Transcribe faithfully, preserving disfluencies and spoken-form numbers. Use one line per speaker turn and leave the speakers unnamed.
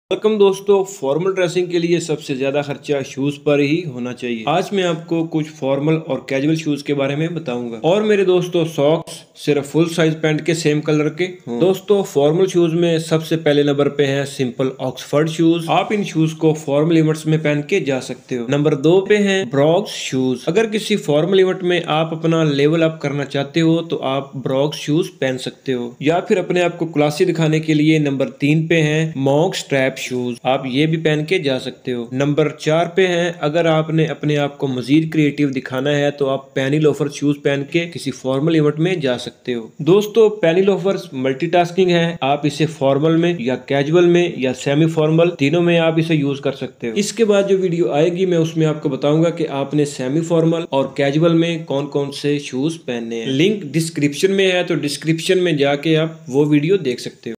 Welcome दोस्तों। Formal dressing के लिए सबसे ज्यादा खर्चा शूज पर ही होना चाहिए। आज मैं आपको कुछ फॉर्मल और कैजुअल शूज के बारे में बताऊंगा। और मेरे दोस्तों सॉक्स सिर्फ फुल साइज पैंट के सेम कलर के हों। दोस्तों फॉर्मल शूज में सबसे पहले नंबर पे है सिंपल ऑक्सफर्ड शूज। आप इन शूज को फॉर्मल इवेंट्स में पहन के जा सकते हो। नंबर दो पे है ब्रॉक्स शूज। अगर किसी फॉर्मल इवेंट में आप अपना लेवल अप करना चाहते हो तो आप ब्रॉक्स शूज पहन सकते हो। या फिर अपने आप को क्लासी दिखाने के लिए नंबर तीन पे है मॉन्क स्ट्रैप शूज। आप ये भी पहन के जा सकते हो। नंबर चार पे है अगर आपने अपने आप को मजीद क्रिएटिव दिखाना है तो आप पेनी लोफर शूज पहन के किसी फॉर्मल इवेंट में जा सकते हो। दोस्तों पेनी लोफर्स मल्टीटास्किंग है। आप इसे फॉर्मल में या कैजुअल में या सेमी फॉर्मल तीनों में आप इसे यूज कर सकते हो। इसके बाद जो वीडियो आएगी मैं उसमें आपको बताऊंगा कि आपने सेमी फॉर्मल और कैजुअल में कौन कौन से शूज पहनने हैं। लिंक डिस्क्रिप्शन में है तो डिस्क्रिप्शन में जाके आप वो वीडियो देख सकते हो।